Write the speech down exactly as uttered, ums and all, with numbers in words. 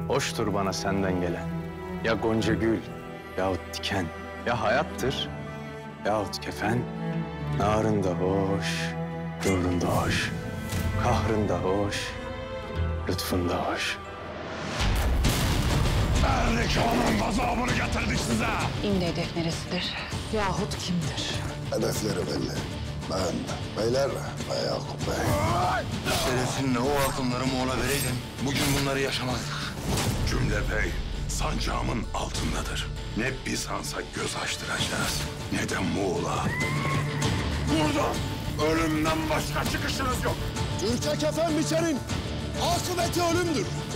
Hoştur bana senden gelen. Ya gonca gül, yahut diken, ya hayattır, yahut kefen. Narın da hoş, nurun da hoş, kahrın da hoş, lütfun da hoş. Erlikan'ın gazabını getirdik size. İmdi hedef neresidir? Yahut kimdir? Hedefleri belli. Ben, beyler ve Yakup Bey. Şerefinle o altınları Moğol'a vereydin, bugün bunları yaşamazdık. Cümle Bey, sancağımın altındadır. Ne Bizans'a göz açtıracağız, ne de Moğol'a. Buradan ölümden başka çıkışınız yok. Türk'e kefen biçerin akıbeti ölümdür.